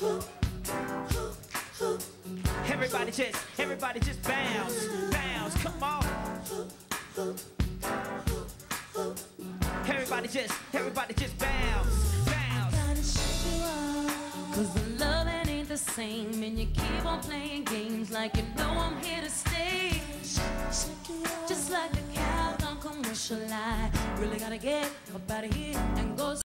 Everybody just bounce, bounce, come on. Everybody just bounce, bounce. Gotta shake you up, 'cause the loving ain't the same, and you keep on playing games like you know I'm here to stay. Just like the cow on commercial line, really gotta get up out of here and go.